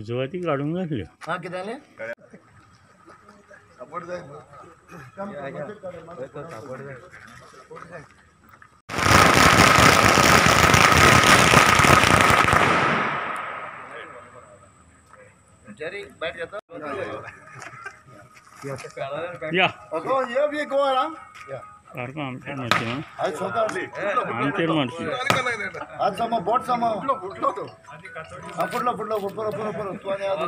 उजवाती काढून घातल्या. हाँ कितना ले जरी बैठ जाता या अगो ये भी गो आराम सारखं आमच्या मरची ना आज सोता आमच्या मरची आज समा बोट समा फुटलो तो हाँ फुटलो तू आने आ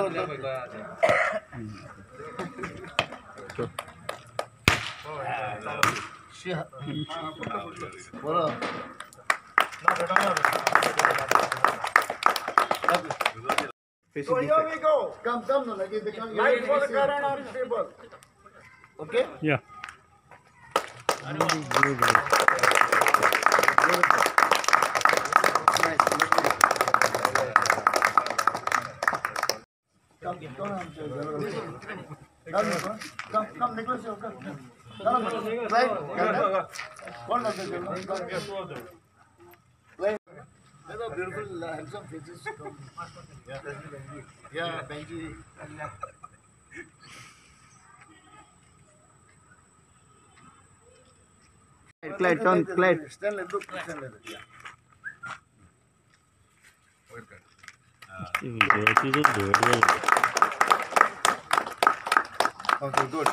बोलो So here we go. Come, no, like it becomes light for the current or stable. Okay? या Come, Nicholas, come. Right? Hold on, hello, beautiful, handsome faces. Yeah, Benji. Clyde, turn, Clyde. Stand like look, stand like that. विजयाची जो भेट झाली. Okay, good.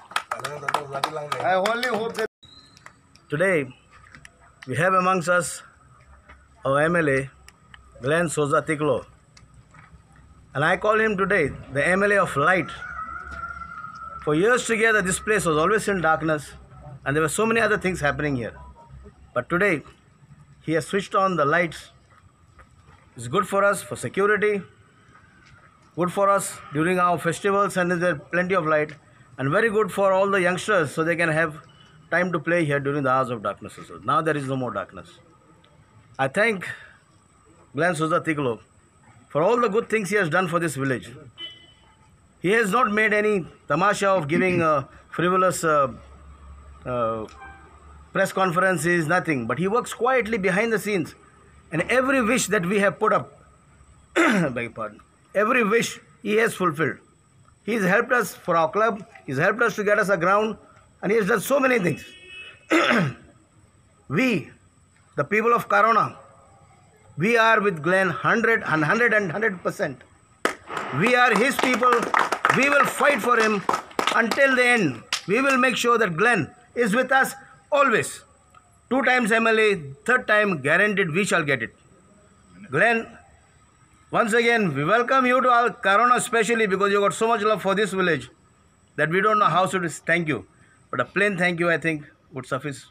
I only hope that Today, we have amongst us our MLA, Glenn Souza Tiklo. And I call him today the MLA of light. For years together, this place was always in darkness, and there were so many other things happening here. But today, he has switched on the lights. It's good for us for security, good for us during our festivals, and there's plenty of light, and very good for all the youngsters so they can have time to play here during the hours of darkness. So now there is no more darkness. I thank Glenn Souza Tiklo for all the good things he has done for this village. He has not made any tamasha of giving frivolous press conferences, nothing. But he works quietly behind the scenes. And every wish that we have put up, beg your pardon, every wish he has fulfilled. He has helped us for our club. He has helped us to get us a ground. And he has done so many things. We, the people of Karona, we are with Glenn 100%. We are his people. We will fight for him until the end. We will make sure that Glenn is with us always. 2 times MLA, 3rd time guaranteed we shall get it. Glenn, once again, we welcome you to our Karona especially because you got so much love for this village that we don't know how to thank you. But a plain thank you, I think, would suffice.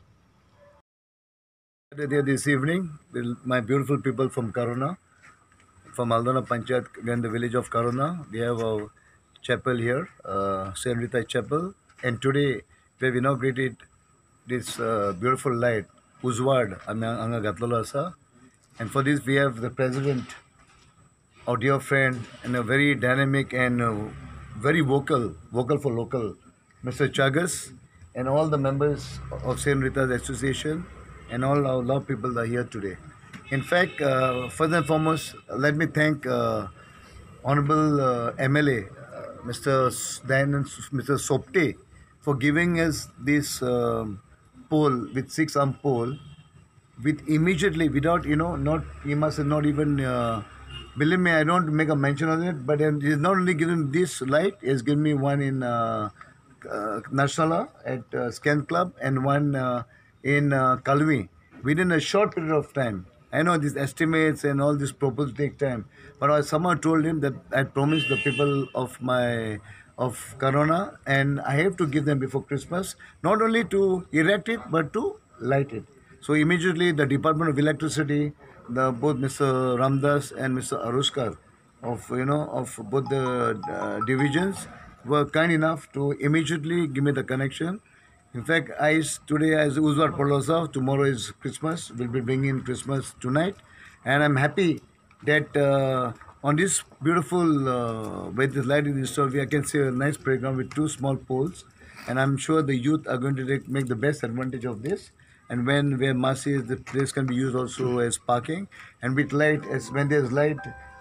This evening, my beautiful people from Karona, from Aldana Panchayat, in the village of Karona, we have a chapel here, Saint Rita Chapel, and today we have inaugurated this beautiful light, Uzwad, Anga Gatlala Asa, and for this we have the president, our dear friend, and a very dynamic and very vocal for local, Mr. Chagas, and all the members of Saint Rita's Association, and all our love people are here today. In fact, first and foremost, let me thank Honorable MLA, Mr. Dayanand, Mr. Sopte, for giving us this pole with 6-arm pole, with immediately, without, not, he must have not even, believe me, I don't make a mention of it, but he's not only given this light, he's given me one in Narsala at Scan Club and one in Kalvi within a short period of time. I know these estimates and all this proposals take time, but I somehow told him that I promised the people of Karona, and I have to give them before Christmas, not only to erect it but to light it. So immediately the Department of Electricity, both Mr. Ramdas and Mr. Aruskar of both the divisions were kind enough to immediately give me the connection. In fact, today is Uzwar Polosa, tomorrow is Christmas. We'll be bringing Christmas tonight. And I'm happy that on this beautiful, with this light in the store, I can see a nice playground with 2 small poles. And I'm sure the youth are going to make the best advantage of this. And where Masi is, the place can be used also as parking. And with light, when there's light,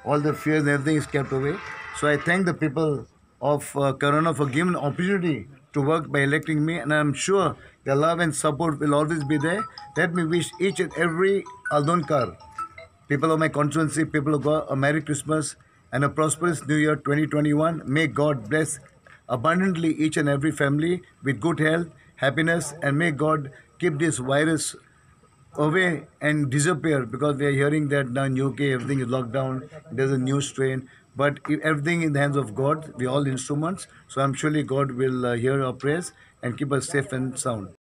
all the fears and everything is kept away. So I thank the people of Corona for giving an opportunity to work by electing me, and I'm sure their love and support will always be there. Let me wish each and every Aldonkar, people of my constituency, people of God, a Merry Christmas and a prosperous New Year 2021. May God bless abundantly each and every family with good health, happiness, and may God keep this virus away and disappear, because we are hearing that now in UK everything is locked down. There's a new strain, but if everything in the hands of God. We all instruments, so I'm surely God will hear our prayers and keep us safe and sound.